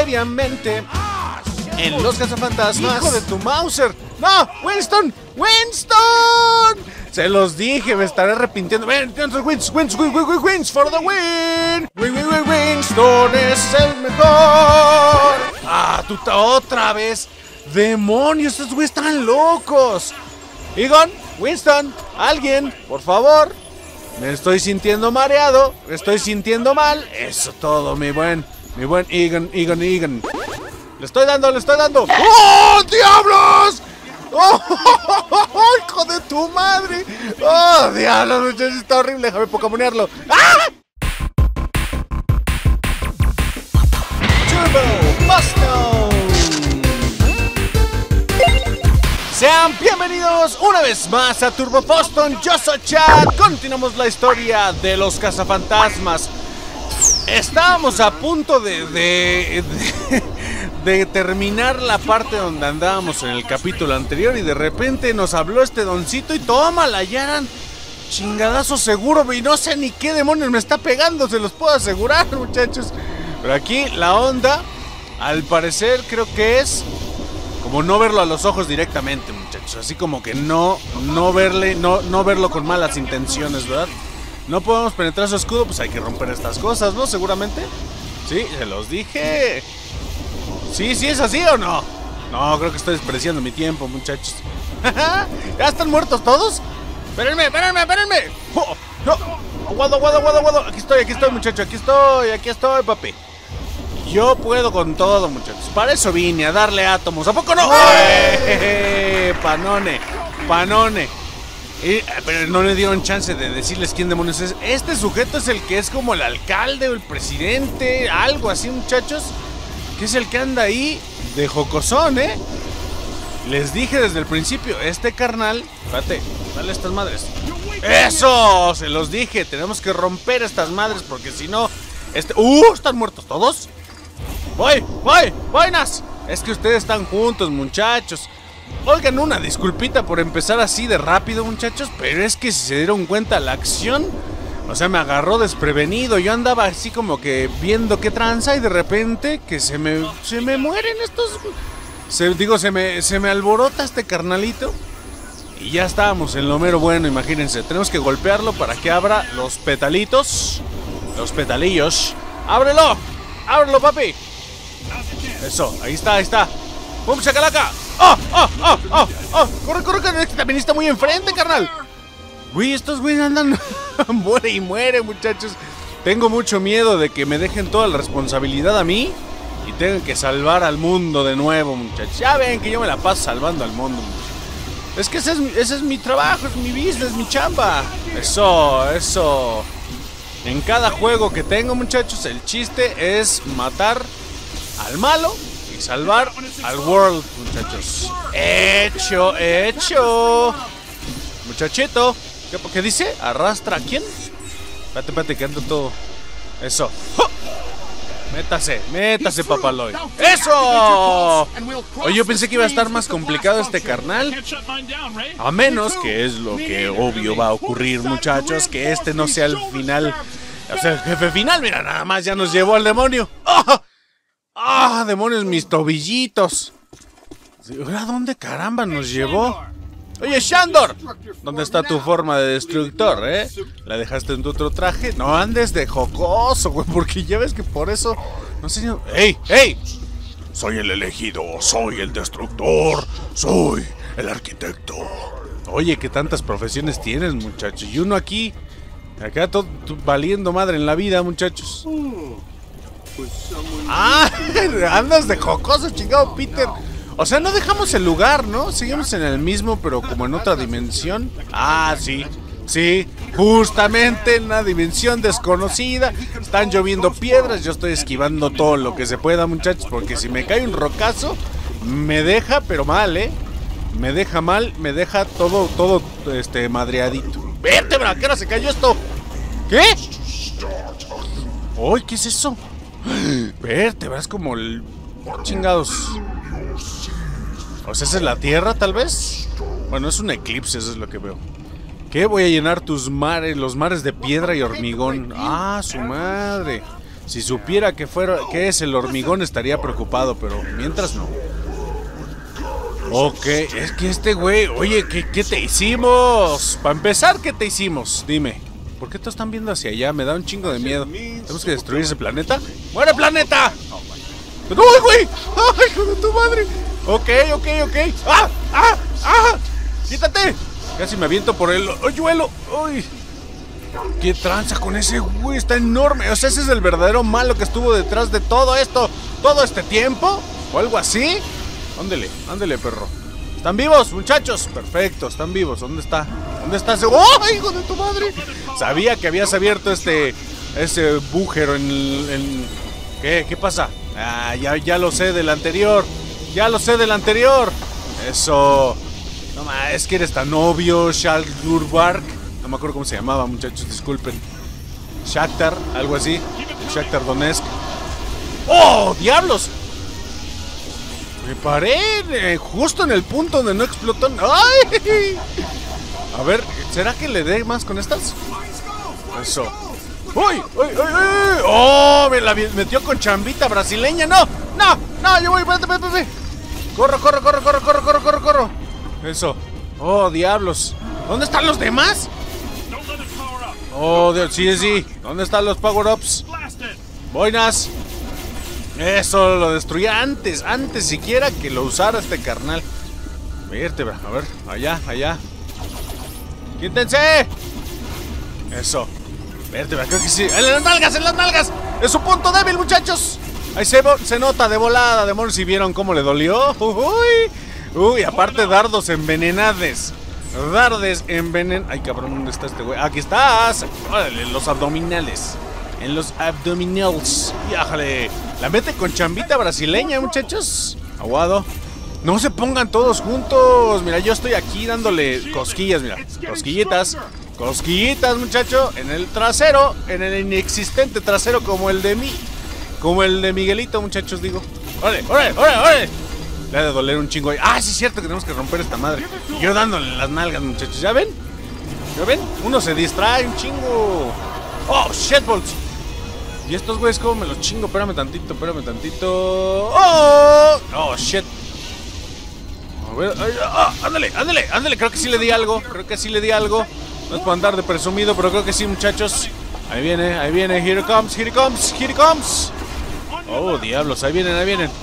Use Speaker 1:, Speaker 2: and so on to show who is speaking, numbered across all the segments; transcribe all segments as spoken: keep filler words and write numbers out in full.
Speaker 1: previamente en Los Cazafantasmas. ¡Hijo de tu Mauser! ¡No! ¡Winston! ¡Winston! Se los dije, me estaré arrepintiendo. ¡Ven! ¡Wins! ¡Wins! ¡Wins! ¡Wins! ¡Wins! ¡For the win! ¡Win! ¡Win! ¡Win! ¡Winston es el mejor! ¡Ah! ¡Tú otra vez! ¡Demonios! ¡Estos güeyes están locos! Egon, Winston, alguien, por favor. Me estoy sintiendo mareado, me estoy sintiendo mal. Eso todo, mi buen, mi buen Egon, Egon, Egon. Le estoy dando, le estoy dando. ¡Oh, diablos! ¡Oh, hijo de tu madre! ¡Oh, diablos, muchachos! Está horrible, déjame pokémonearlo. ¡Ah! Turbo Boston. Sean bienvenidos una vez más a Turbo Boston. Yo soy Chad. Continuamos la historia de los cazafantasmas. Estábamos a punto de, de, de, de terminar la parte donde andábamos en el capítulo anterior y de repente nos habló este doncito y tómala, ya eran chingadazo seguro y no sé ni qué demonios me está pegando, se los puedo asegurar, muchachos. Pero aquí la onda, al parecer creo que es como no verlo a los ojos directamente, muchachos. Así como que no, no verle, no, no verlo con malas intenciones, ¿verdad? No podemos penetrar su escudo, pues hay que romper estas cosas, ¿no? Seguramente. Sí, se los dije. Sí, sí es así o no. No, creo que estoy despreciando mi tiempo, muchachos. ¿Ya están muertos todos? Espérenme, espérenme, espérenme. Oh, no. Aguado, aguado, aguado, aguado. Aquí estoy, aquí estoy, muchachos. Aquí estoy, aquí estoy, papi. Yo puedo con todo, muchachos. Para eso vine, a darle átomos. ¿A poco no? ¡Eh! Panone, panone. Y, pero no le dieron chance de decirles quién demonios es. Este sujeto es el que es como el alcalde o el presidente, algo así, muchachos. Que es el que anda ahí de jocosón, ¿eh? Les dije desde el principio, este carnal... Espérate, dale estas madres. ¡Eso! Se los dije, tenemos que romper estas madres porque si no... Este... ¡Uh! ¿Están muertos todos? ¡Voy! ¡Voy! ¡Buenas! Es que ustedes están juntos, muchachos. Oigan, una disculpita por empezar así de rápido, muchachos, pero es que si se dieron cuenta la acción, o sea, me agarró desprevenido. Yo andaba así como que viendo qué tranza y de repente que se me, se me mueren estos... Se, digo, se me, se me alborota este carnalito y ya estábamos en lo mero bueno, imagínense. Tenemos que golpearlo para que abra los petalitos, los petalillos. ¡Ábrelo! ¡Ábrelo, papi! Eso, ahí está, ahí está. ¡Pum, chacalaca! ¡Oh, oh, oh, oh, oh! ¡Corre, corre, corre! Este también está muy enfrente, carnal. Güey, estos güeyes andan... muere y muere, muchachos. Tengo mucho miedo de que me dejen toda la responsabilidad a mí y tengan que salvar al mundo de nuevo, muchachos. Ya ven que yo me la paso salvando al mundo, muchachos. Es que ese es, ese es mi trabajo, es mi business, mi chamba. Eso, eso. En cada juego que tengo, muchachos, el chiste es matar al malo y salvar al world, muchachos. Hecho, hecho. Muchachito, ¿qué, qué dice? ¿Arrastra a quién? Espérate, espérate, que ando todo. Eso. ¡Oh! Métase, métase, papaloy. ¡Eso! Oye, yo pensé que iba a estar más complicado este carnal. A menos, que es lo que obvio va a ocurrir, muchachos, que este no sea el final. O sea, el jefe final, mira, nada más ya nos llevó al demonio. ¡Ah! ¡Ah, demonios, mis tobillitos! ¿A dónde caramba nos llevó? Oye, Shandor, ¿dónde está tu forma de destructor, eh? ¿La dejaste en tu otro traje? No andes de jocoso, güey, porque ya ves que por eso... No sé... ¡Ey, ey! Soy el elegido, soy el destructor, soy el arquitecto. Oye, ¿qué tantas profesiones tienes, muchachos? Y uno aquí, acá todo valiendo madre en la vida, muchachos. ¡Ah! Andas de jocoso, chingado, Peter. O sea, no dejamos el lugar, ¿no? Seguimos en el mismo, pero como en otra dimensión. Ah, sí, sí, justamente en una dimensión desconocida. Están lloviendo piedras, yo estoy esquivando todo lo que se pueda, muchachos, porque si me cae un rocazo, me deja, pero mal, ¿eh? Me deja mal, me deja todo, todo, este, madreadito. ¡Vértebra! ¿Qué hora se cayó esto? ¿Qué? ¡Uy! ¿Qué es eso? Vértebra, es como el... Chingados. O sea, ¿esa es la Tierra, tal vez? Bueno, es un eclipse, eso es lo que veo. ¿Qué? Voy a llenar tus mares, los mares de piedra y hormigón. Ah, su madre. Si supiera que fuera que es el hormigón estaría preocupado, pero mientras no. Ok, es que este güey, oye, ¿qué, qué te hicimos? Para empezar, ¿qué te hicimos? Dime, ¿por qué todos están viendo hacia allá? Me da un chingo de miedo. ¿Tenemos que destruir ese planeta? ¡Muere, planeta! ¡No, güey! ¡Ay, hijo de tu madre! Ok, ok, ok. ¡Ah! ¡Ah! ¡Ah! ¡Quítate! Casi me aviento por el hoyuelo. ¡Uy! ¿Qué tranza con ese güey? Está enorme. O sea, ese es el verdadero malo que estuvo detrás de todo esto. ¿Todo este tiempo? ¿O algo así? Ándele, ándele, perro. ¿Están vivos, muchachos? Perfecto, están vivos. ¿Dónde está? ¿Dónde está ese? ¡Oh, hijo de tu madre! Sabía que habías abierto este... ese bújero en... en... ¿Qué? ¿Qué pasa? Ah, ya, ya lo sé del anterior. Ya lo sé del anterior. Eso. No más, es que eres tan obvio, Shalgurbark. No me acuerdo cómo se llamaba, muchachos, disculpen. Shakhtar, algo así. Shakhtar Donetsk. ¡Oh, diablos! Me paré eh, justo en el punto donde no explotó. ¡Ay! A ver, ¿será que le dé más con estas? Eso. ¡Uy! ¡Uy! ¡Uy! ¡Uy! ¡Oh! Me la metió con chambita brasileña. ¡No! ¡No! ¡No! ¡Yo voy! ¡Espérate, espérate, espérate! ¡Corro, corro, corro, corro, corro, corro, corro, corro! Eso. ¡Oh, diablos! ¿Dónde están los demás? ¡Oh, Dios! Sí, sí. ¿Dónde están los power-ups? ¡Boinas! Eso, lo destruí antes, antes siquiera que lo usara este carnal. Vértebra, a ver, allá, allá. ¡Quítense! Eso. Vértebra, creo que sí. ¡En las nalgas, en las nalgas! ¡Es su punto débil, muchachos! Ahí se, se nota de volada, demonios. ¿Si vieron cómo le dolió? ¡Uy! ¡Uy! Aparte, dardos envenenades. Dardes envenen... Ay, cabrón, ¿dónde está este güey? ¡Aquí estás! ¡Órale! En los abdominales. En los abdominals. ¡Yájale! La mete con chambita brasileña, muchachos. Aguado. No se pongan todos juntos. Mira, yo estoy aquí dándole cosquillas, mira. Cosquillitas. Cosquillitas, muchacho. En el trasero. En el inexistente trasero como el de mí. Como el de Miguelito, muchachos, digo. ¡Órale, órale, órale, órale! Le ha de doler un chingo ahí. ¡Ah, sí es cierto que tenemos que romper esta madre! Y yo dándole las nalgas, muchachos. ¿Ya ven? ¿Ya ven? Uno se distrae un chingo. ¡Oh, shitballs! ¿Y estos güeyes cómo me los chingo? Espérame tantito, espérame tantito. ¡Oh! ¡Oh, shit! A ver, ay, ah, ándale, ándale, ándale. Creo que sí le di algo. Creo que sí le di algo. No es por andar de presumido, pero creo que sí, muchachos. Ahí viene, ahí viene. Here it comes, here it comes, here it comes. Oh, diablos, ahí vienen, ahí vienen.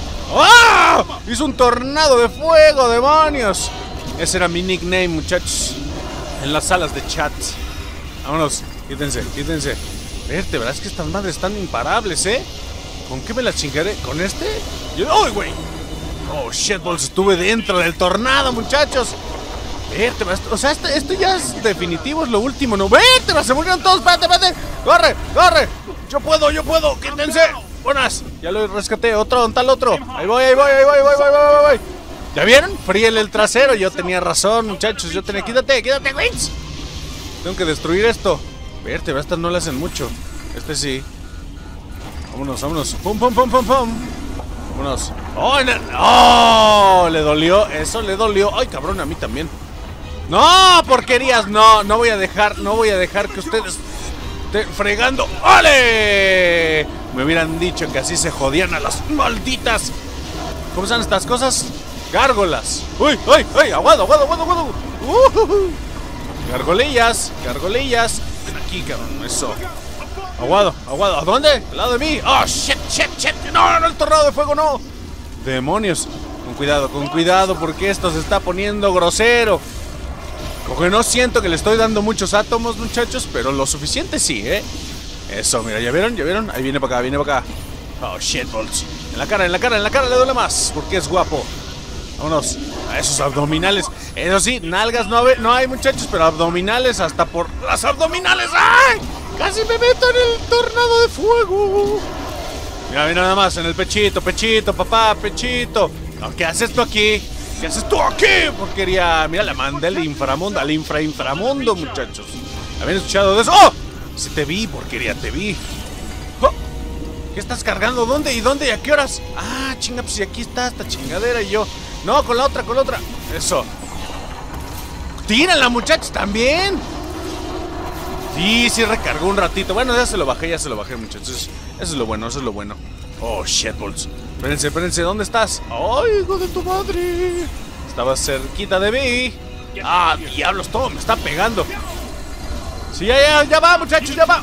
Speaker 1: ¡Ah! Hizo un tornado de fuego, demonios. Ese era mi nickname, muchachos. En las salas de chat. Vámonos, quítense, quítense. Verte, ¿verdad? Es que estas madres están imparables, ¿eh? ¿Con qué me las chingaré? ¿Con este? ¡Uy, güey! Oh, shitballs, estuve dentro del tornado, muchachos. Verte, o sea, esto, esto ya es definitivo, es lo último, ¿no? Verte, se murieron todos, espérate, espérate. ¡Corre, corre! Yo puedo, yo puedo, quítense. Buenas, ya lo rescaté. Otro, ¿dónde está el otro? Ahí voy, ahí voy, ahí voy, ahí voy, ahí voy, ahí voy. ¿Ya vieron? Fríele el trasero, yo tenía razón, muchachos. Yo tenía, quítate, quítate, güey. Tengo que destruir esto. Verte, estas no le hacen mucho. Este sí. Vámonos, vámonos. Pum, pum, pum, pum, pum. Vámonos. ¡Oh! No, ¡oh! Le dolió. Eso le dolió. ¡Ay, cabrón! A mí también. ¡No! ¡Porquerías! No, no voy a dejar. No voy a dejar que ustedes estén fregando. ¡Ole! Me hubieran dicho que así se jodían a las malditas. ¿Cómo están estas cosas? Gárgolas. ¡Uy! ¡Uy! ¡Uy! ¡Aguado, aguado, aguado, aguado! Uh, uh, uh. Gargolillas, gargolillas. Ven aquí, cabrón. Eso. Aguado, aguado. ¿A dónde? ¿Al lado de mí? ¡Oh, shit, shit, shit! ¡No, no, no! ¡El tornado de fuego, no! ¡Demonios! Con cuidado, con cuidado, porque esto se está poniendo grosero. Como que no siento que le estoy dando muchos átomos, muchachos, pero lo suficiente sí, ¿eh? Eso, mira, ¿ya vieron? ¿Ya vieron? Ahí viene para acá, viene para acá. ¡Oh, shit, balls! En la cara, en la cara, en la cara le duele más, porque es guapo. Vámonos a esos abdominales. Eso sí, nalgas no hay, no hay, muchachos, pero abdominales hasta por las abdominales. ¡Ay! Casi me meto en el tornado de fuego. Mira, mira nada más, en el pechito, pechito, papá, pechito. No, ¿qué haces tú aquí? ¿Qué haces tú aquí? Porquería. Mira, la mandé al inframundo, al infra-inframundo, muchachos. ¿Habían escuchado de eso? ¡Oh! Sí te vi, porquería, te vi. ¡Oh! ¿Qué estás cargando? ¿Dónde? ¿Y dónde? ¿Y a qué horas? Ah, chinga, pues si aquí está esta chingadera y yo. No, con la otra, con la otra. Eso. Tírenla, muchachos, también. Sí, sí recargó un ratito. Bueno, ya se lo bajé, ya se lo bajé, muchachos. Eso es lo bueno, eso es lo bueno. Oh, shitballs. Espérense, espérense, ¿dónde estás? ¡Ay, hijo de tu madre! Estaba cerquita de mí. ¡Ah, diablos! Todo me está pegando. Sí, ya, ya, ya va, muchachos, ya va.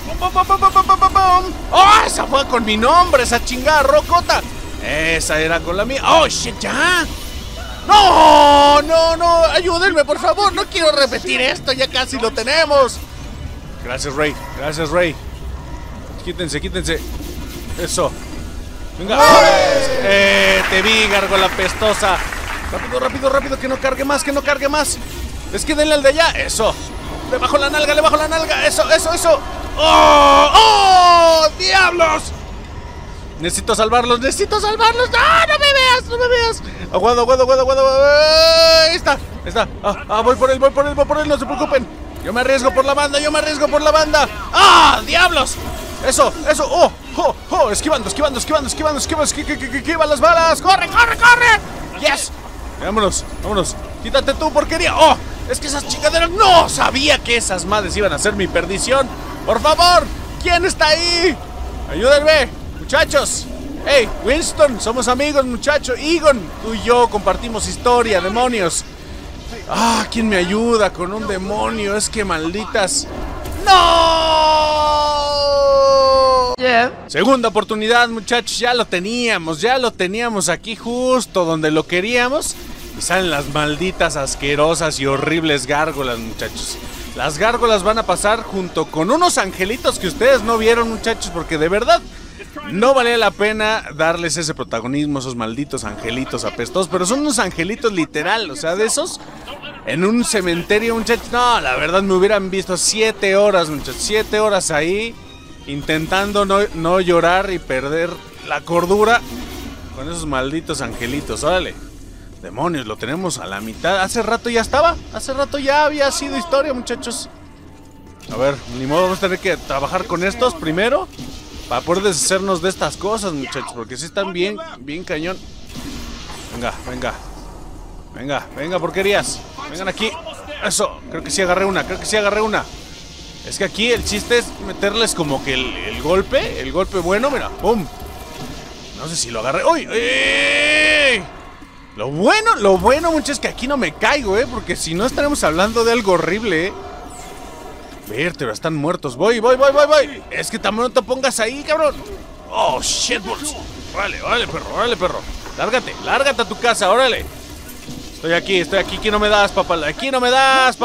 Speaker 1: ¡Oh, esa fue con mi nombre, esa chingada rocota! Esa era con la mía. ¡Oh, shit, ya! ¡No! ¡No, no! ¡Ayúdenme, por favor! ¡No quiero repetir esto! ¡Ya casi lo tenemos! Gracias, Rey. Gracias, Rey. Quítense, quítense. Eso. Venga. Eh, te vi, gárgola pestosa. Rápido, rápido, rápido. Que no cargue más, que no cargue más. Es que denle al de allá. Eso. Le bajo la nalga, le bajo la nalga. Eso, eso, eso. ¡Oh! ¡Oh! ¡Diablos! Necesito salvarlos, necesito salvarlos. ¡No, no me veas, no me veas! Aguado, aguado, aguado, aguado. Ahí está, ahí está. Ah, ah, voy por él, voy por él, voy por él, no se preocupen. Yo me arriesgo por la banda, yo me arriesgo por la banda. ¡Ah, diablos! Eso, eso, oh, oh, oh, esquivando, esquivando, esquivando, esquivando, esquivando, esquivando, esquiva las balas. ¡Corre, corre, corre! ¡Yes! Vámonos, vámonos. Quítate tú, porquería. ¡Oh! Es que esas chingaderas, no sabía que esas madres iban a ser mi perdición. Por favor, ¿quién está ahí? Ayúdenme, muchachos. Hey, Winston, somos amigos, muchacho. Egon, tú y yo compartimos historia, demonios. Ah, ¿quién me ayuda con un demonio? Es que malditas. ¡No! Yeah. Segunda oportunidad, muchachos. Ya lo teníamos, ya lo teníamos aquí justo donde lo queríamos. Y salen las malditas asquerosas y horribles gárgolas, muchachos. Las gárgolas van a pasar junto con unos angelitos que ustedes no vieron, muchachos, porque de verdad no valía la pena darles ese protagonismo a esos malditos angelitos apestosos. Pero son unos angelitos literal, o sea, de esos en un cementerio, muchachos. No, la verdad me hubieran visto siete horas, muchachos, siete horas ahí intentando no, no llorar y perder la cordura con esos malditos angelitos. Órale. Demonios, lo tenemos a la mitad. Hace rato ya estaba. Hace rato ya había sido historia, muchachos. A ver, ni modo, vamos a tener que trabajar con estos primero para poder deshacernos de estas cosas, muchachos. Porque sí están bien, bien cañón. Venga, venga. Venga, venga, porquerías. Vengan aquí. Eso, creo que sí agarré una, creo que sí agarré una. Es que aquí el chiste es meterles como que el, el golpe, el golpe bueno, mira, ¡pum! No sé si lo agarré. ¡Uy! ¡Ey! Lo bueno, lo bueno, muchachos, es que aquí no me caigo, ¿eh? Porque si no estaremos hablando de algo horrible, ¿eh? Vértebra, están muertos. Voy, voy, voy, voy, voy. Es que también no te pongas ahí, cabrón. Oh, shit, balls. Órale, órale, perro, órale, perro. Lárgate, lárgate a tu casa, órale. Estoy aquí, estoy aquí. Aquí no me das, papaloy. Aquí no me das,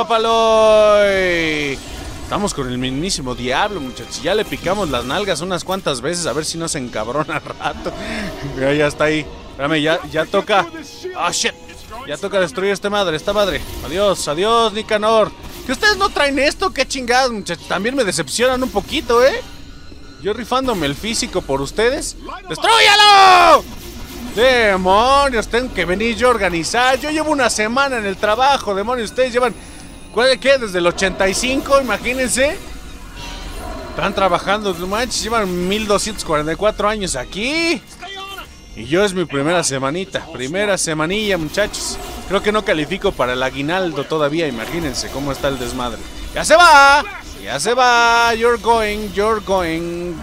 Speaker 1: papaloy. Estamos con el mismísimo diablo, muchachos. Ya le picamos las nalgas unas cuantas veces. A ver si no se encabrona al rato. Ya, ya está ahí. Espérame, ya, ya toca. Ah, oh, shit. Ya toca destruir esta madre, esta madre. Adiós, adiós, Nicanor. Que ustedes no traen esto, qué chingados, muchachos. También me decepcionan un poquito, ¿eh? Yo rifándome el físico por ustedes. ¡Destrúyalo! Demonios, tengo que venir yo a organizar. Yo llevo una semana en el trabajo, demonios. Ustedes llevan, ¿qué? Desde el ochenta y cinco, imagínense. Están trabajando, no manches, llevan mil doscientos cuarenta y cuatro años aquí. Y yo es mi primera semanita, primera semanilla, muchachos. Creo que no califico para el aguinaldo todavía, imagínense cómo está el desmadre. ¡Ya se va! ¡Ya se va! You're going, you're going,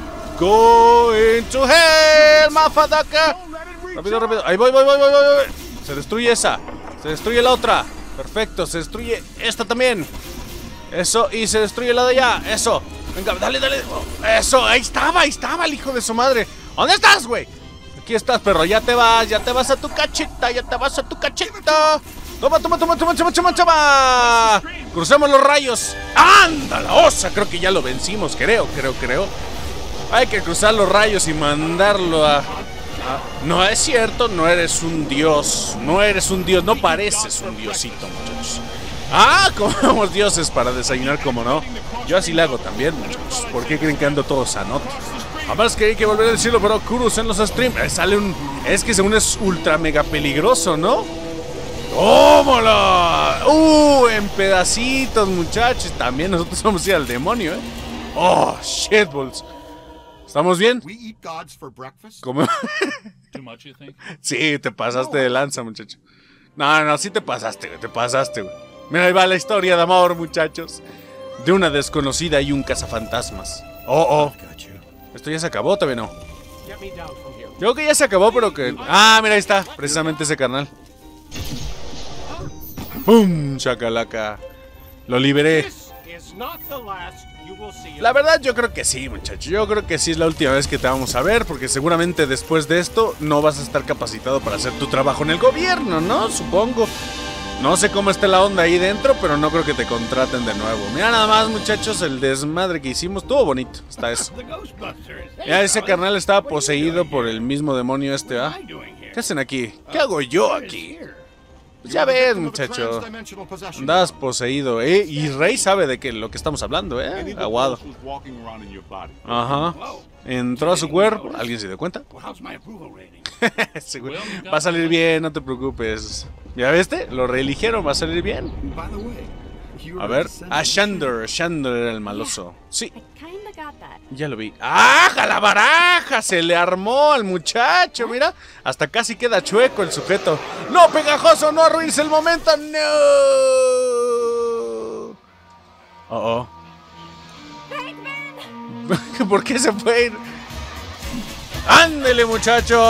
Speaker 1: going to hell, mafadaka. Rápido, rápido. Ahí voy, voy, voy, voy, voy. Se destruye esa, se destruye la otra. Perfecto, se destruye esta también. Eso, y se destruye la de allá, eso. Venga, dale, dale. Eso, ahí estaba, ahí estaba el hijo de su madre. ¿Dónde estás, güey? Aquí estás, perro, ya te vas, ya te vas a tu cacheta, ya te vas a tu cacheta. Toma, toma, toma, toma, toma, toma, toma. Crucemos los rayos. ¡Anda, la osa! Creo que ya lo vencimos, creo, creo, creo. Hay que cruzar los rayos y mandarlo a... a... No es cierto, no eres un dios, no eres un dios, no pareces un diosito, muchachos. Ah, comemos dioses para desayunar, como no. Yo así le hago también, muchachos. ¿Por qué creen que ando todo sanote? Además que hay que volver a decirlo, pero Kurus en los streams eh, sale un... Es que según es ultra mega peligroso, ¿no? ¡Tómala! ¡Uh! En pedacitos, muchachos. También nosotros vamos a ir al demonio, ¿eh? ¡Oh, shitballs! ¿Estamos bien? ¿Cómo? Sí, te pasaste de lanza, muchacho. No, no, sí te pasaste, te pasaste, güey. Mira, ahí va la historia de amor, muchachos. de una desconocida y un cazafantasmas. Oh, oh. Esto ya se acabó, todavía no. Yo creo que ya se acabó, pero que... Ah, mira, ahí está, precisamente ese carnal. ¡Pum! Chacalaca. Lo liberé. La verdad yo creo que sí, muchacho. Yo creo que sí es la última vez que te vamos a ver, porque seguramente después de esto no vas a estar capacitado para hacer tu trabajo en el gobierno, ¿no? Supongo. No sé cómo está la onda ahí dentro, pero no creo que te contraten de nuevo. Mira nada más, muchachos, el desmadre que hicimos. Estuvo bonito, está eso. Ya ese carnal estaba poseído por el mismo demonio este, ¿ah? ¿Qué hacen aquí? ¿Qué hago yo aquí? Pues ya ves, muchacho. Andas poseído, ¿eh? Y Rey sabe de qué lo que estamos hablando, ¿eh? Aguado. Ajá. Entró a su cuerpo. ¿Alguien se dio cuenta? Va a salir bien, no te preocupes. ¿Ya viste? Lo reeligieron, va a salir bien. A ver. Ah, Shandor. Shandor era el maloso. Sí. Ya lo vi. ¡Ah! ¡La baraja! Se le armó al muchacho, mira. Hasta casi queda chueco el sujeto. ¡No, pegajoso! ¡No arruines el momento! ¡No! Oh, oh. ¿Por qué se fue ir? ¡Ándele, muchachos!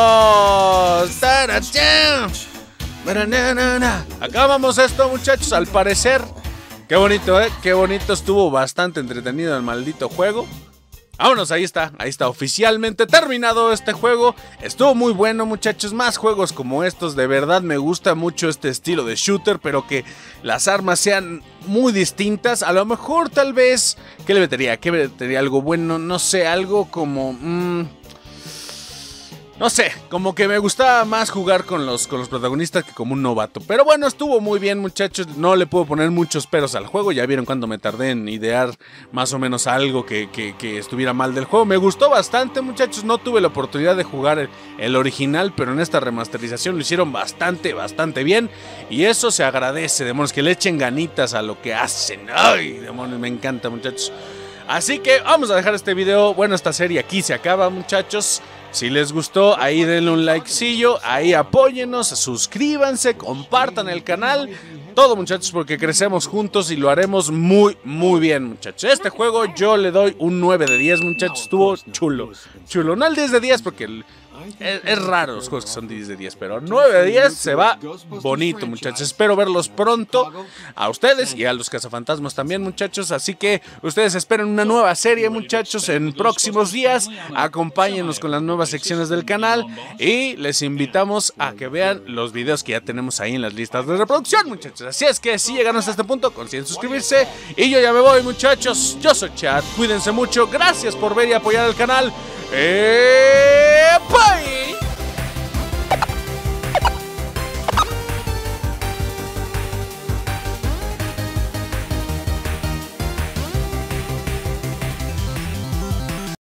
Speaker 1: Acabamos esto, muchachos, al parecer. Qué bonito, ¿eh? Qué bonito. Estuvo bastante entretenido el maldito juego. Vámonos, ahí está, ahí está, oficialmente terminado este juego. Estuvo muy bueno, muchachos, más juegos como estos. De verdad me gusta mucho este estilo de shooter, pero que las armas sean muy distintas. A lo mejor, tal vez, ¿qué le metería? ¿Qué le metería? Algo bueno, no sé, algo como... Mmm, no sé, como que me gustaba más jugar con los, con los protagonistas que como un novato. Pero bueno, estuvo muy bien, muchachos. No le puedo poner muchos peros al juego. Ya vieron cuando me tardé en idear más o menos algo que, que, que estuviera mal del juego. Me gustó bastante, muchachos. No tuve la oportunidad de jugar el, el original, pero en esta remasterización lo hicieron bastante, bastante bien. Y eso se agradece, demonios, que le echen ganitas a lo que hacen. Ay, demonios, me encanta, muchachos. Así que vamos a dejar este video, bueno, esta serie aquí se acaba, muchachos. Si les gustó, ahí denle un likecillo, ahí apóyennos, suscríbanse, compartan el canal. Todo, muchachos, porque crecemos juntos y lo haremos muy, muy bien, muchachos. Este juego yo le doy un nueve de diez, muchachos. Estuvo chulo, chulo. No el diez de diez porque el, es, es raro los juegos que son diez de diez, pero nueve de diez se va bonito, muchachos. Espero verlos pronto a ustedes y a los cazafantasmas también, muchachos. Así que ustedes esperen una nueva serie, muchachos, en próximos días. Acompáñenos con las nuevas secciones del canal y les invitamos a que vean los videos que ya tenemos ahí en las listas de reproducción, muchachos. Así es que si llegaron hasta este punto, consideren suscribirse. Y yo ya me voy, muchachos. Yo soy Chad. Cuídense mucho. Gracias por ver y apoyar el canal. ¡Eh! ¡Bye!